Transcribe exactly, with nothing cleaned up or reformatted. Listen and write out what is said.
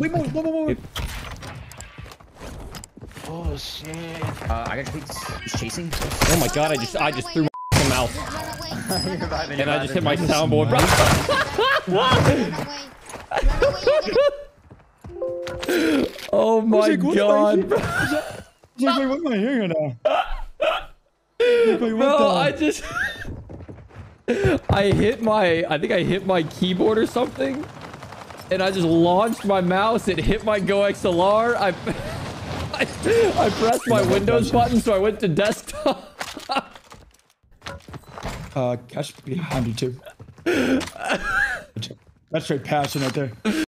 Wait, more, more, more, more. Oh shit. Uh, I got he's chasing. Oh my god, I just I just threw my mouth. And I just hit my soundboard, bro. Oh my god, bro. Wait, wait, what am I hearing now? Wait, Bro, I just I hit my I think I hit my keyboard or something. And I just launched my mouse. It hit my Go X L R. I I, I pressed my Windows button, so I went to desktop. Uh, catch behind you too. That's straight passion right there.